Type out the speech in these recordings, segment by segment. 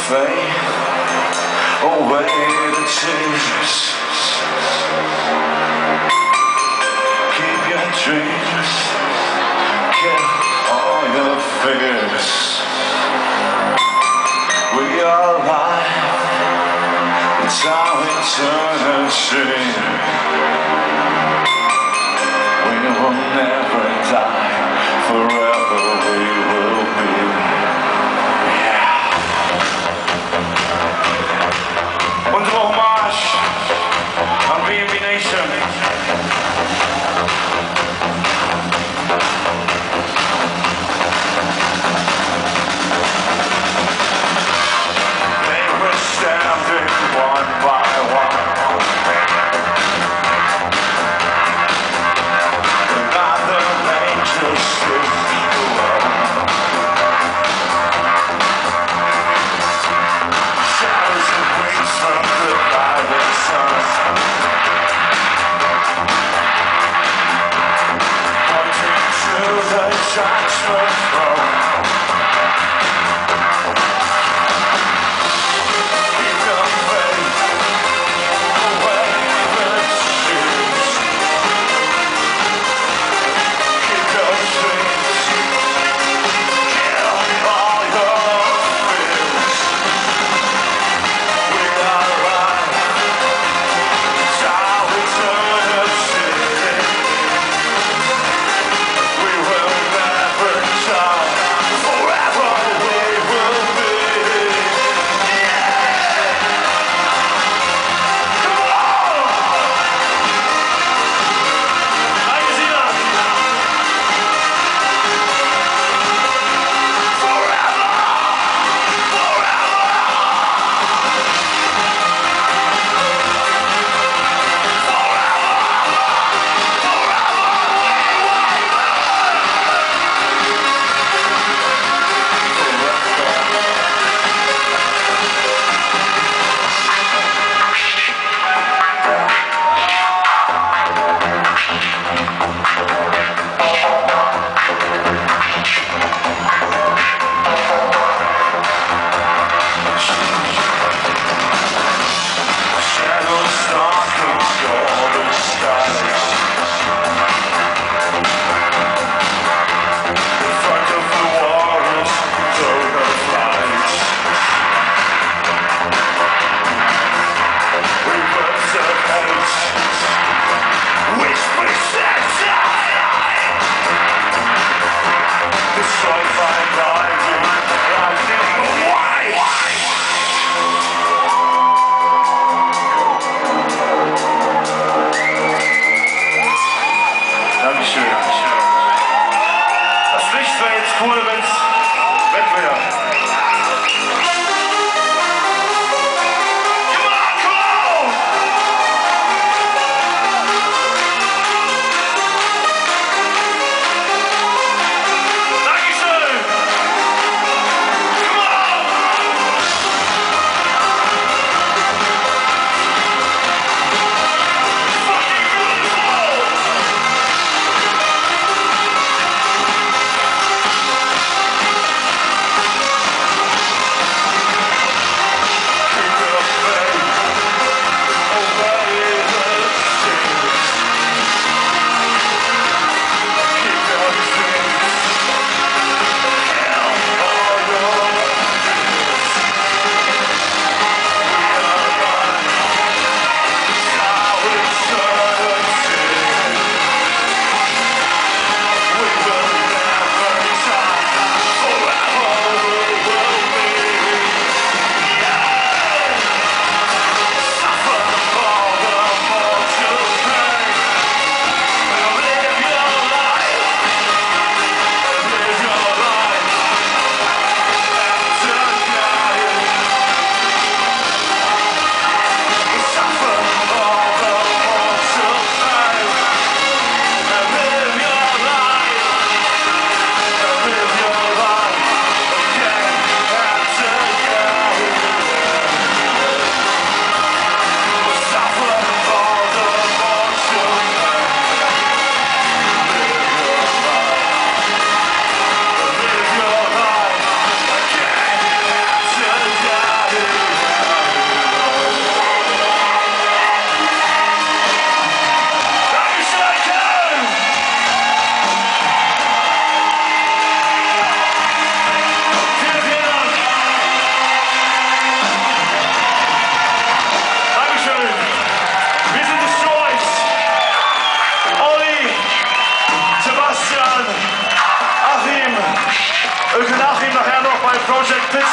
fade away the tears. Keep your dreams, kill all your fears. We are alive, it's our eternity. We will never die, forever we will be. Unsere Hommage an B&B Nation. They were standing one by one. Another angel stood alone. Shadows and wings from the rising sun, pointing to the judgment throne. Keep your faith away with shoes. Keep your dreams, kill all your fears. We are alive, it's our eternity. We will never die, forever we will be. Come on! Shadows stalking golden skies. In front of the waters, golden flies. Rivers of hate, whispers that die. Destroyed by lightning white. Dankeschön. Das Licht wäre jetzt cool, wenn's weg wäre. Come on, come on! Dankeschön! Come on! Fucking beautiful!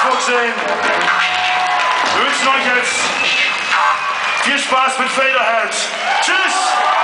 Pitchfork sehen. Wir wünschen euch jetzt viel Spaß mit Faderhead. Tschüss!